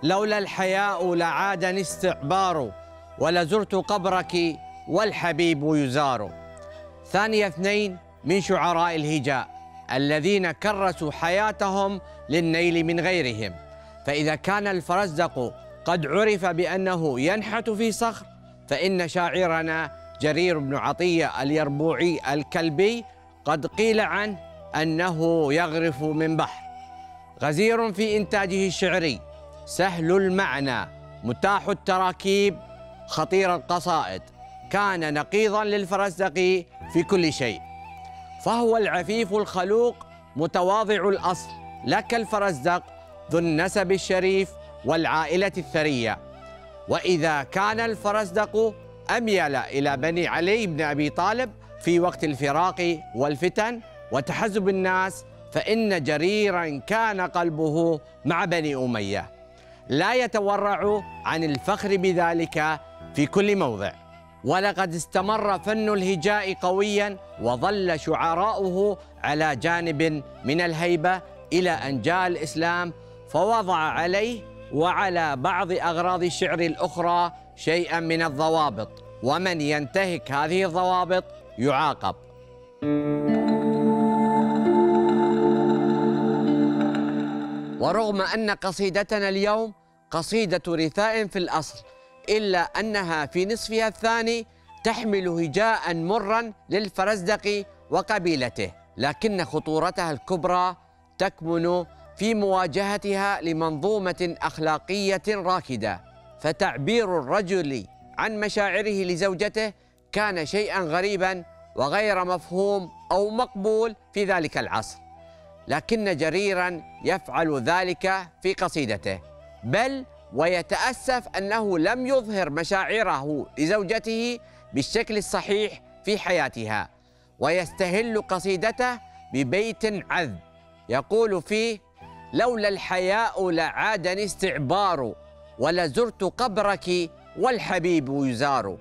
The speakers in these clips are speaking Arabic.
لولا الحياء لعادني استعبار، ولزرت قبرك والحبيب يزار. ثانية 2 من شعراء الهجاء الذين كرسوا حياتهم للنيل من غيرهم. فإذا كان الفرزدق قد عرف بأنه ينحت في صخر، فإن شاعرنا جرير بن عطية اليربوعي الكلبي قد قيل عنه أنه يغرف من بحر. غزير في إنتاجه الشعري، سهل المعنى، متاح التراكيب، خطير القصائد، كان نقيضاً للفرزدق في كل شيء. فهو العفيف الخلوق متواضع الأصل، لا كالفرزدق ذو النسب الشريف والعائلة الثرية. وإذا كان الفرزدق أميل إلى بني علي بن أبي طالب في وقت الفراق والفتن وتحزب الناس، فإن جريراً كان قلبه مع بني أمية، لا يتورع عن الفخر بذلك في كل موضع. ولقد استمر فن الهجاء قوياً، وظل شعراؤه على جانب من الهيبة إلى أن جاء الإسلام، فوضع عليه وعلى بعض أغراض الشعر الأخرى شيئاً من الضوابط، ومن ينتهك هذه الضوابط يعاقب. ورغم أن قصيدتنا اليوم قصيدة رثاء في الأصل، إلا أنها في نصفها الثاني تحمل هجاء مرا للفرزدق وقبيلته، لكن خطورتها الكبرى تكمن في مواجهتها لمنظومة أخلاقية راكدة. فتعبير الرجل عن مشاعره لزوجته كان شيئا غريبا وغير مفهوم أو مقبول في ذلك العصر، لكن جريرا يفعل ذلك في قصيدته، بل ويتأسف أنه لم يظهر مشاعره لزوجته بالشكل الصحيح في حياتها، ويستهل قصيدته ببيت عذب يقول فيه: لولا الحياء لعادني استعبار، ولزرت قبرك والحبيب يزار.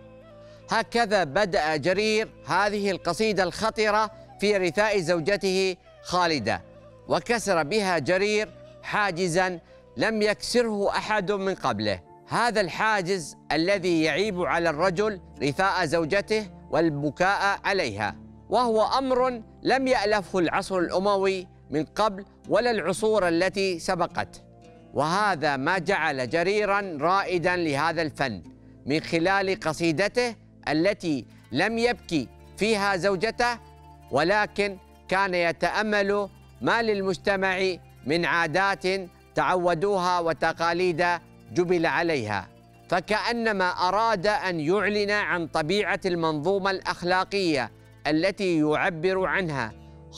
هكذا بدأ جرير هذه القصيدة الخطرة في رثاء زوجته خالدة، وكسر بها جرير حاجزاً لم يكسره أحد من قبله، هذا الحاجز الذي يعيب على الرجل رثاء زوجته والبكاء عليها، وهو أمر لم يألفه العصر الأموي من قبل ولا العصور التي سبقته. وهذا ما جعل جريراً رائداً لهذا الفن من خلال قصيدته التي لم يبكي فيها زوجته، ولكن كان يتأمل ما للمجتمع من عادات تعودوها وتقاليد جبل عليها، فكأنما أراد أن يعلن عن طبيعة المنظومة الأخلاقية التي يعبر عنها،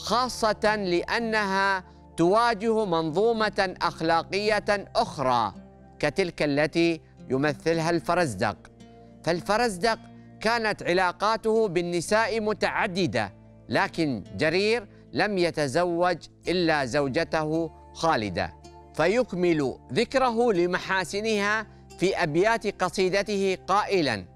خاصة لأنها تواجه منظومة أخلاقية أخرى كتلك التي يمثلها الفرزدق. فالفرزدق كانت علاقاته بالنساء متعددة، لكن جرير لم يتزوج إلا زوجته خالدة. فيكمل ذكره لمحاسنها في أبيات قصيدته قائلاً: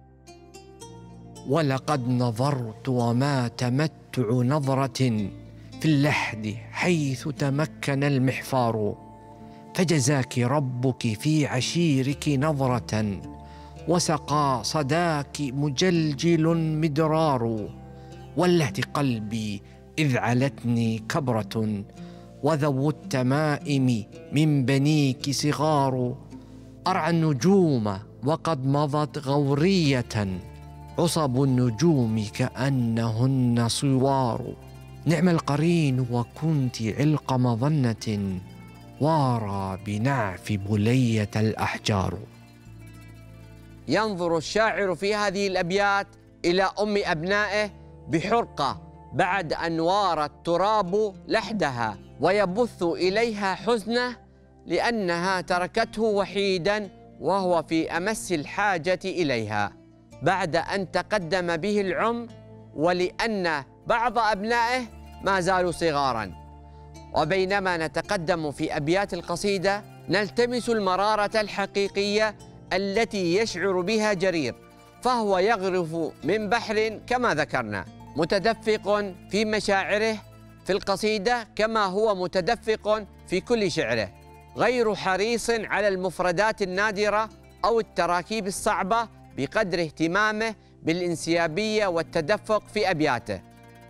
ولقد نظرت وما تمتع نظرة في اللحد حيث تمكن المحفار، فجزاك ربك في عشيرك نظرة، وسقى صداك مجلجل مدرار، ولهت قلبي إذ علتني كبرة، وذو التمائم من بنيك صغار، أرعى النجوم وقد مضت غورية، عصب النجوم كأنهن صوار، نعم القرين وكنت علق مظنة، وارى بنعف بلية الأحجار. ينظر الشاعر في هذه الأبيات إلى أم أبنائه بحرقة بعد أن وار التراب لحدها، ويبث إليها حزنه لأنها تركته وحيداً وهو في أمس الحاجة إليها بعد أن تقدم به العمر، ولأن بعض أبنائه ما زالوا صغاراً. وبينما نتقدم في أبيات القصيدة نلتمس المرارة الحقيقية التي يشعر بها جرير، فهو يغرف من بحر كما ذكرنا، متدفق في مشاعره في القصيدة كما هو متدفق في كل شعره، غير حريص على المفردات النادرة أو التراكيب الصعبة بقدر اهتمامه بالانسيابية والتدفق في أبياته.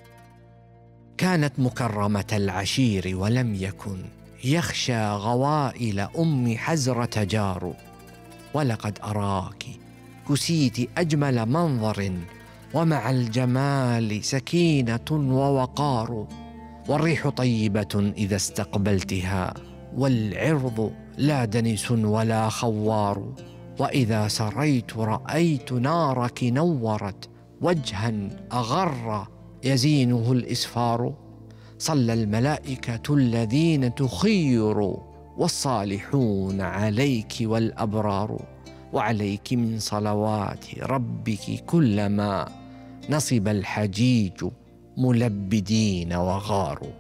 كانت مكرمة العشير ولم يكن يخشى غوائل أم حزرة جار، ولقد أراك كسيت أجمل منظر ومع الجمال سكينة ووقار، والريح طيبة إذا استقبلتها والعرض لا دنس ولا خوار، وإذا سريت رأيت نارك نورت وجها أغر يزينه الإسفار، صلى الملائكة الذين تخير والصالحون عليك والأبرار، وعليك من صلوات ربك كلما نصب الحجيج ملبدين وغاروا.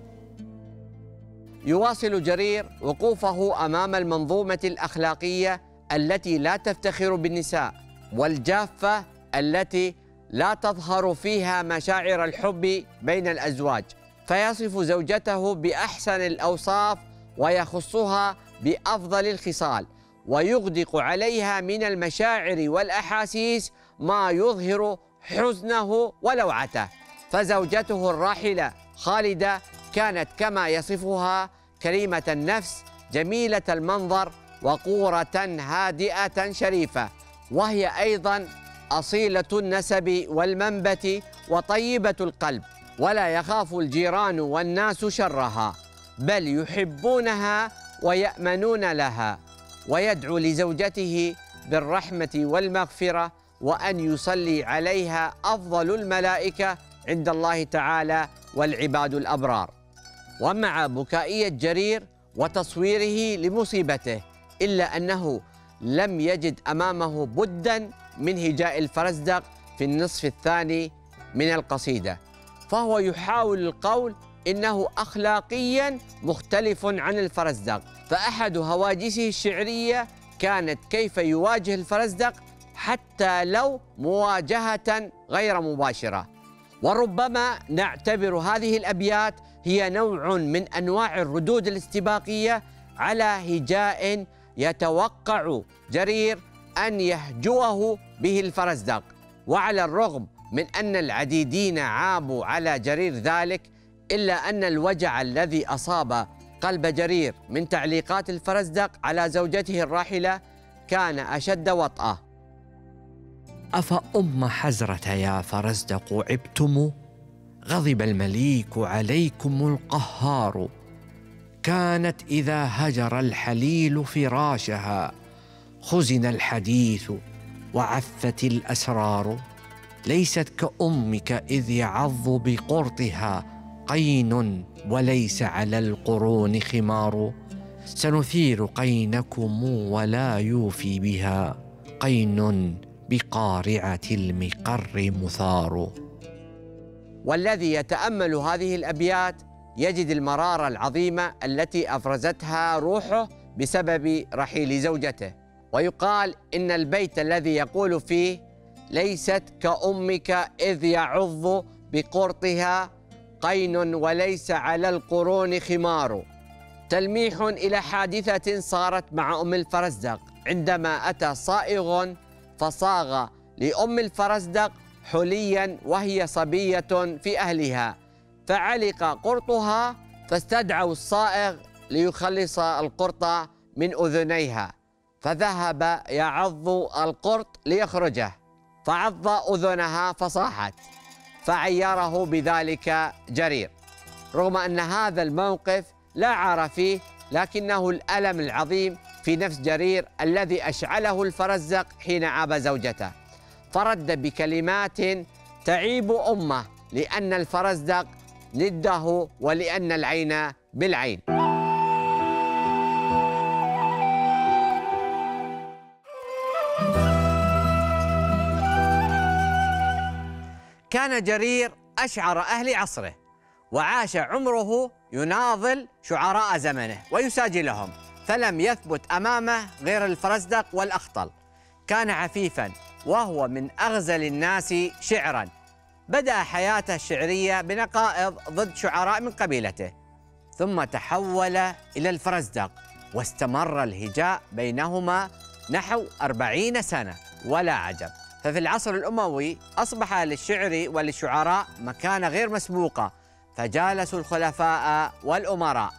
يواصل جرير وقوفه أمام المنظومة الأخلاقية التي لا تفتخر بالنساء، والجافة التي لا تظهر فيها مشاعر الحب بين الأزواج، فيصف زوجته بأحسن الأوصاف ويخصها بأفضل الخصال، ويغدق عليها من المشاعر والأحاسيس ما يظهر حزنه ولوعته. فزوجته الراحلة خالدة كانت كما يصفها كريمة النفس جميلة المنظر وقورة هادئة شريفة، وهي أيضا أصيلة النسب والمنبت وطيبة القلب، ولا يخاف الجيران والناس شرها، بل يحبونها ويأمنون لها، ويدعو لزوجته بالرحمة والمغفرة وأن يصلي عليها أفضل الملائكة عند الله تعالى والعباد الأبرار. ومع بكائية جرير وتصويره لمصيبته، إلا أنه لم يجد أمامه بدا من هجاء الفرزدق في النصف الثاني من القصيدة، فهو يحاول القول إنه أخلاقيا مختلف عن الفرزدق. فأحد هواجسه الشعرية كانت كيف يواجه الفرزدق حتى لو مواجهة غير مباشرة. وربما نعتبر هذه الأبيات هي نوع من أنواع الردود الاستباقية على هجاء يتوقع جرير أن يهجوه به الفرزدق. وعلى الرغم من أن العديدين عابوا على جرير ذلك، إلا أن الوجع الذي أصاب قلب جرير من تعليقات الفرزدق على زوجته الراحلة كان أشد وطأة. أفأم حزرة يا فرزدق عبتم؟ غضب المليك عليكم القهار، كانت إذا هجر الحليل فراشها خزن الحديث وعفت الأسرار، ليست كأمك إذ يعض بقرطها قين وليس على القرون خمار، سنثير قينكم ولا يوفي بها قين بقارعة المقر مثار. والذي يتأمل هذه الأبيات يجد المرارة العظيمة التي أفرزتها روحه بسبب رحيل زوجته. ويقال إن البيت الذي يقول فيه ليست كأمك إذ يعض بقرطها قين وليس على القرون خمار، تلميح إلى حادثة صارت مع أم الفرزدق عندما أتى صائغ فصاغ لأم الفرزدق حليا وهي صبية في أهلها، فعلق قرطها فاستدعوا الصائغ ليخلص القرط من أذنيها، فذهب يعض القرط ليخرجه فعض أذنها فصاحت، فعيره بذلك جرير، رغم أن هذا الموقف لا عار فيه، لكنه الألم العظيم في نفس جرير الذي أشعله الفرزدق حين عاب زوجته، فرد بكلمات تعيب أمه لأن الفرزدق ضده ولأن العين بالعين. كان جرير أشعر أهل عصره، وعاش عمره يناضل شعراء زمنه ويساجلهم، فلم يثبت أمامه غير الفرزدق والأخطل. كان عفيفاً وهو من أغزل الناس شعراً. بدأ حياته الشعرية بنقائض ضد شعراء من قبيلته، ثم تحول إلى الفرزدق واستمر الهجاء بينهما نحو 40 سنة ولا عجب. ففي العصر الأموي أصبح للشعر وللشعراء مكانة غير مسبوقة، فجالسوا الخلفاء والأمراء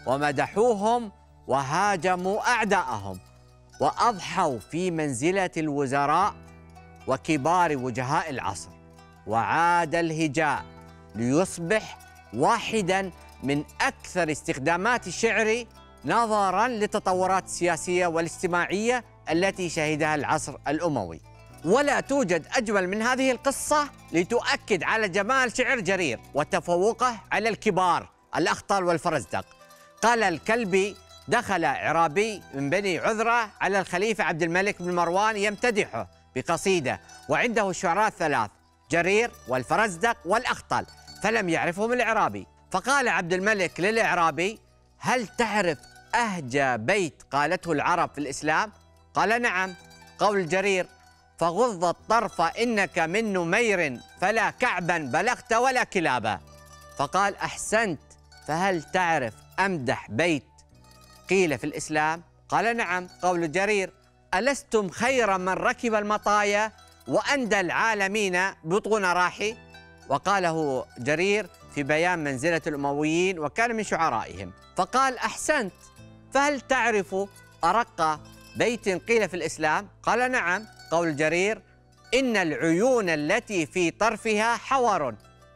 ومدحوهم وهاجموا أعداءهم، وأضحوا في منزلة الوزراء وكبار وجهاء العصر. وعاد الهجاء ليصبح واحداً من أكثر استخدامات الشعر نظراً للتطورات السياسية والاجتماعية التي شهدها العصر الأموي. ولا توجد أجمل من هذه القصة لتؤكد على جمال شعر جرير وتفوقه على الكبار الأخطل والفرزدق. قال الكلبي: دخل إعرابي من بني عذرة على الخليفة عبد الملك بن مروان يمتدحه بقصيدة، وعنده الشعراء الثلاث جرير والفرزدق والأخطل، فلم يعرفهم الإعرابي. فقال عبد الملك للإعرابي: هل تعرف أهجى بيت قالته العرب في الإسلام؟ قال: نعم. قول جرير: فغض الطرف إنك من نمير فلا كعبا بلغت ولا كلابا. فقال: أحسنت. فهل تعرف أمدح بيت قيل في الإسلام؟ قال: نعم. قول جرير: ألستم خير من ركب المطايا وأندى العالمين بطون راحي؟ وقاله جرير في بيان منزلة الأمويين وكان من شعرائهم. فقال: أحسنت. فهل تعرف أرق بيت قيل في الإسلام؟ قال: نعم. قول جرير: إن العيون التي في طرفها حور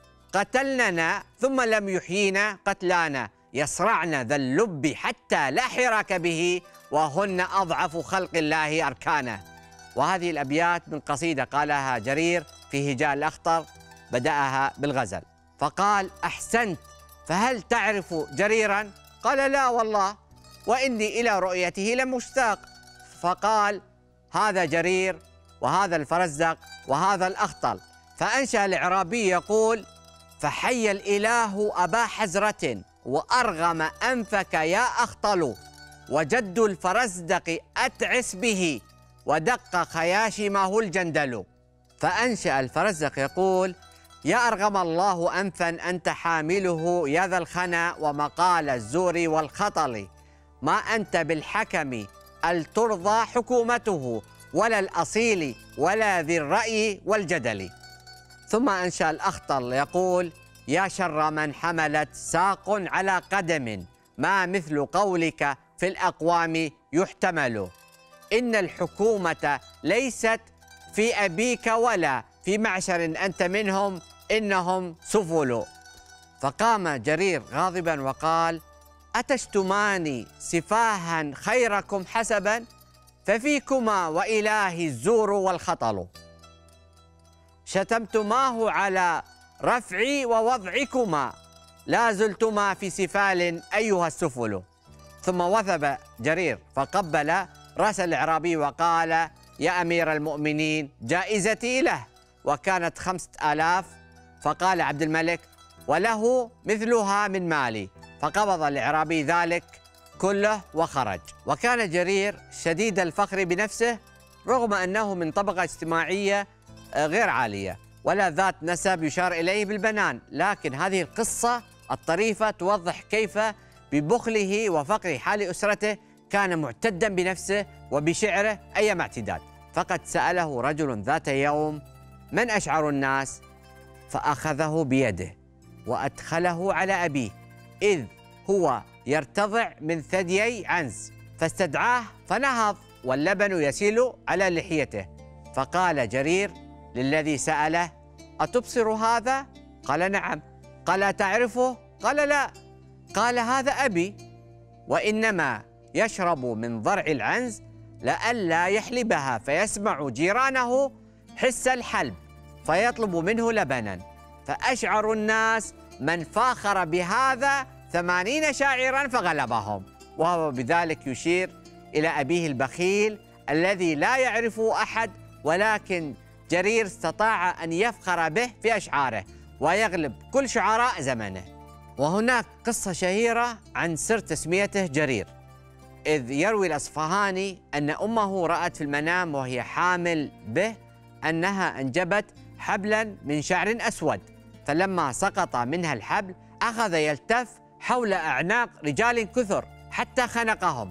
قتلننا ثم لم يحيينا قتلانا يصرعن ذا اللب حتى لا حراك به وهن أضعف خلق الله أركانا. وهذه الأبيات من قصيدة قالها جرير في هجاء الأخطر بدأها بالغزل. فقال: أحسنت. فهل تعرف جريرا؟ قال: لا والله، وإني إلى رؤيته لمشتاق. فقال: هذا جرير وهذا الفرزدق وهذا الأخطل. فأنشأ الإعرابي يقول: فحي الإله أبا حزرة وأرغم أنفك يا أخطل، وجد الفرزدق أتعس به ودق خياشمه الجندل. فأنشأ الفرزدق يقول: يا أرغم الله أنفا أنت حامله يا ذا الخنا ومقال الزور والخطل، ما أنت بالحكم الترضى حكومته ولا الأصيل ولا ذي الرأي والجدل. ثم أنشأ الأخطل يقول: يا شر من حملت ساق على قدم ما مثل قولك في الأقوام يحتمل، إن الحكومة ليست في أبيك ولا في معشر أنت منهم إنهم سفل. فقام جرير غاضبا وقال: أتشتماني سفاها خيركم حسبا، ففيكما وإلهي الزور والخطل، شتمتماه على رفعي ووضعكما، لا زلتما في سفال أيها السفل. ثم وثب جرير فقبل رأس الإعرابي وقال: يا أمير المؤمنين جائزتي له، وكانت 5000. فقال عبد الملك: وله مثلها من مالي. فقبض الإعرابي ذلك كله وخرج. وكان جرير شديد الفخر بنفسه رغم أنه من طبقة اجتماعية غير عالية ولا ذات نسب يشار إليه بالبنان، لكن هذه القصة الطريفة توضح كيف ببخله وفقر حال أسرته كان معتدا بنفسه وبشعره أيما اعتداد. فقد سأله رجل ذات يوم: من أشعر الناس؟ فأخذه بيده وأدخله على أبيه إذ هو يرتضع من ثديي عنز، فاستدعاه فنهض واللبن يسيل على لحيته. فقال جرير للذي سأله: أتبصر هذا؟ قال: نعم. قال: أتعرفه؟ قال: لا. قال: هذا أبي، وإنما يشرب من ضرع العنز لئلا يحلبها، فيسمع جيرانه حس الحلب فيطلب منه لبنا، فأشعر الناس من فاخر بهذا 80 شاعرا فغلبهم. وهو بذلك يشير إلى أبيه البخيل الذي لا يعرفه أحد، ولكن جرير استطاع أن يفخر به في أشعاره ويغلب كل شعراء زمنه. وهناك قصة شهيرة عن سر تسميته جرير، إذ يروي الأصفهاني أن أمه رأت في المنام وهي حامل به أنها أنجبت حبلا من شعر أسود، فلما سقط منها الحبل أخذ يلتف حول أعناق رجال كثر حتى خنقهم،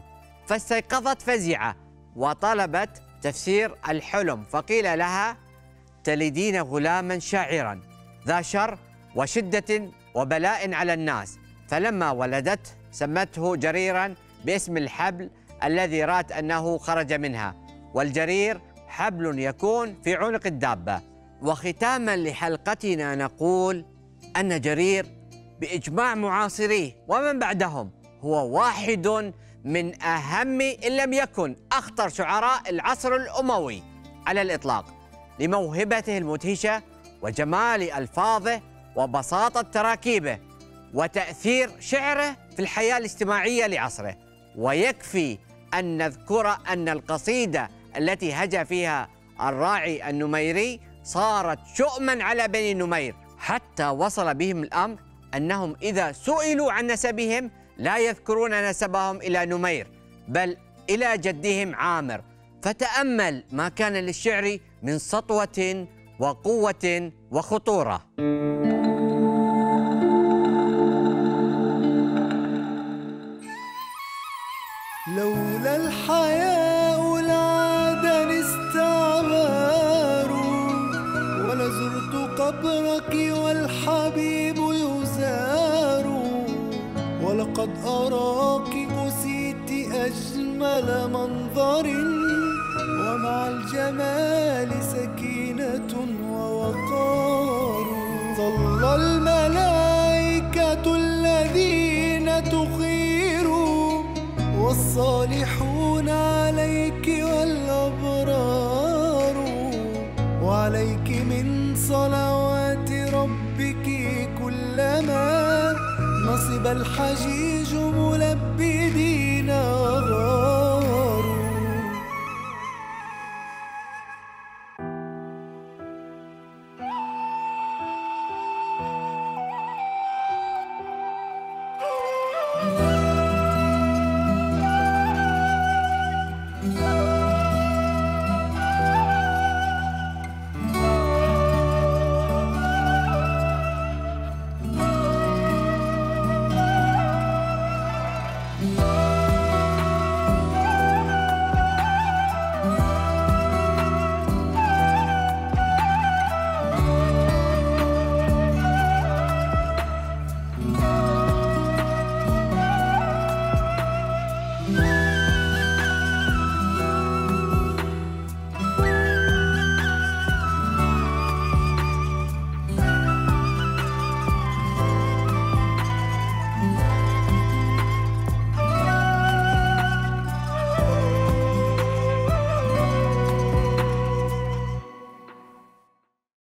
فاستيقظت فزعة وطلبت تفسير الحلم، فقيل لها: تلدين غلاما شاعرا ذا شر وشدة وبلاء على الناس. فلما ولدته سمته جريرا باسم الحبل الذي رات أنه خرج منها، والجرير حبل يكون في عنق الدابة. وختاما لحلقتنا نقول أن جرير بإجماع معاصريه ومن بعدهم هو واحد من أهم إن لم يكن أخطر شعراء العصر الأموي على الإطلاق، لموهبته المدهشة وجمال ألفاظه وبساطة تراكيبه وتأثير شعره في الحياة الاجتماعية لعصره. ويكفي أن نذكر أن القصيدة التي هجا فيها الراعي النميري صارت شؤما على بني نمير، حتى وصل بهم الأمر أنهم إذا سئلوا عن نسبهم لا يذكرون نسبهم إلى نمير بل إلى جدهم عامر. فتأمل ما كان للشعر من سطوة وقوة وخطورة. لولا الحياء لعادني استعبار، ولزرت قبرك والحبيب يزار، ولقد أراك أسيت أجمل منظر، ومع الجمال سكينة ووقار. ظل الملائكة الذين تخيروا، والصالحون عليك والأبرار، وعليك من صلوات ربك كلما نصب الحجيج ملبدين غاروا.